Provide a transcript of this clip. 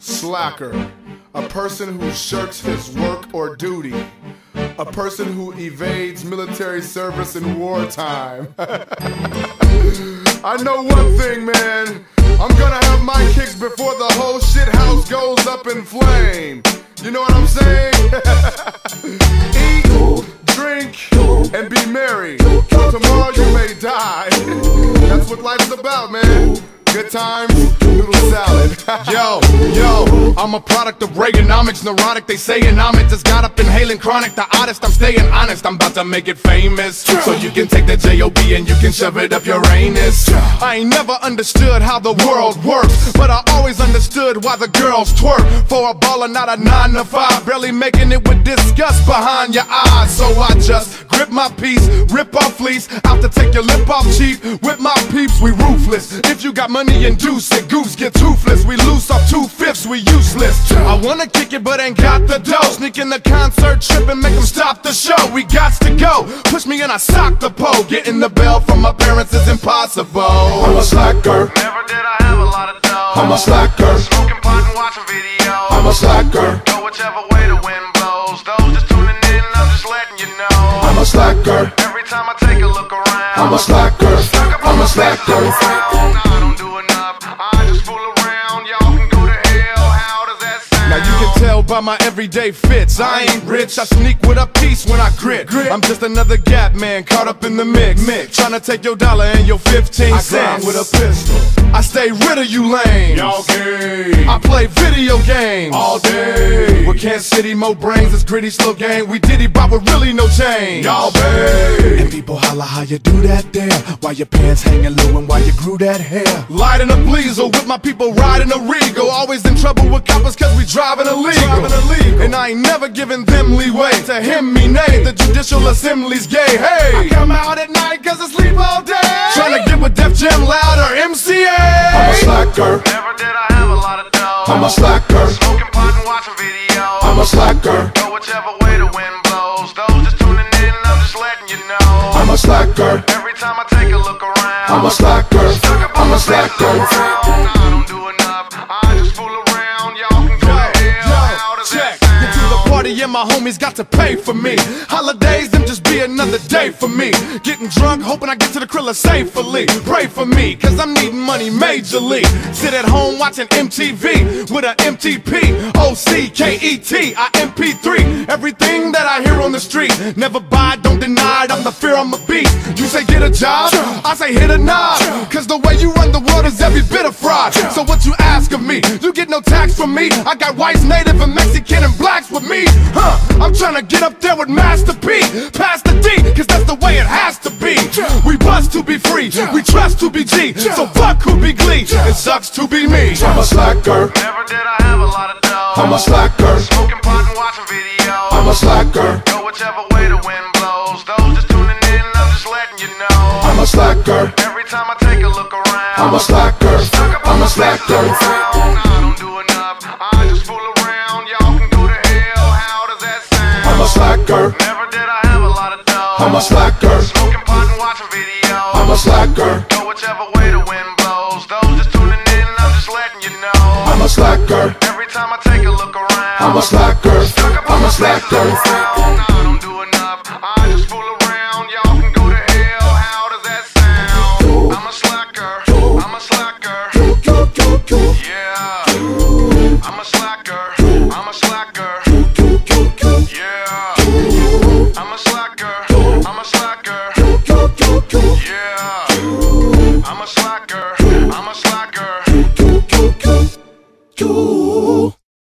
Slacker, a person who shirks his work or duty, a person who evades military service in wartime. I know one thing, man, I'm gonna have my kicks before the whole shit house goes up in flame. You know what I'm saying? Eat, drink, and be merry. Tomorrow you may die. That's what life's about, man. Good times, noodle salad. Yo, I'm a product of Reaganomics, neurotic, they saying I'm it. Just got up inhaling chronic, the oddest, I'm staying honest. I'm about to make it famous, so you can take the J.O.B. and you can shove it up your anus. I ain't never understood how the world works, but I always understood why the girls twerk. For a baller, not a 9 to 5, barely making it with disgust behind your eyes. So I just grip my piece, rip off fleece, out to take your lip off cheap. With my peeps, we ruthless. If you got money, induce it, goose get toothless. We loose off 2/5, we useless. I wanna kick it but ain't got the dough. Sneak in the concert trip and make them stop the show. We gots to go, push me and I sock the pole. Getting the bell from my parents is impossible. I'm a slacker. Never did I have a lot of dough. I'm a slacker. Smoking pot and watching videos. I'm a slacker. Go whichever way the wind blows. Those just tuning in, I'm just letting you know. I'm a slacker. Every time I take a look around, I'm a slacker. I'm a slacker. I don't do enough, I just fool around. Y'all can go to hell, how does that sound? Now you can tell by my everyday fits, I ain't rich, I sneak with a piece when I grit. I'm just another gap man caught up in the mix. Tryna take your dollar and your 15 cents. I grind with a pistol. I stay rid of you lames. Y'all gay. I play video games All day. with Kansas City, more brains, it's gritty, slow game. We diddy bop with really no change. Y'all bae. And people holla how you do that there, why your pants hanging low and why you grew that hair. Lighting a Bleezer with my people riding a Regal. Always in trouble with coppers cause we driving illegal. And I ain't never giving them leeway. To him me nay, the judicial assembly's gay. Hey, I come out at night cause I sleep all day, tryna get with Def Jam Loud or MCA. I'm a slacker. Never did I have a lot of dough. I'm a slacker. Smoking pot and watching videos. I'm a slacker. Go whichever way the wind blows. Those just tuning in, I'm just letting you know. I'm a slacker. Every time I take a look around, I'm a slacker. I'm a slacker. I don't do enough, I just fool around. Y'all can go to hell, how does that sound? Get to the party and my homies got to pay for me. Holidays, them just be another day for me. Getting drunk, hoping I get to the Krilla safely. Pray for me, cause I'm needing money majorly. Sit at home watching MTV with a MTP, OCKET, I MP3. Everything that I hear on the street, never buy, don't deny it, I'm the fear, I'm a beast. You say get a job, I say hit a knob, cause the way you run the world is every bit of fraud. So what you ask of me, you get no tax from me. I got whites, native, and Mexican, and blacks with me. I'm tryna get up there with Master P, pass the D, cause that's the way it has to be. We bust to be free, we trust to be G, so fuck who be Glee, it sucks to be me. I'm a slacker. Never did I have a lot of dough. I'm a slacker. Smoking pot and watching videos. I'm a slacker. Go whichever way the wind blows. Those just tuning in, I'm just letting you know. I'm a slacker. Every time I take a look around, I'm a slacker. I'm a slacker. I don't do enough, I just fool around. Y'all can go to hell, how does that sound? I'm a slacker. Never did I have a lot of dough. I'm a slacker. Smoking pot and watching videos. I'm a slacker. Go whichever way the wind blows. Those just tuning in, I'm just letting you know. I'm a slacker. Every time I take a look around, I'm a slacker. I'm a slacker. I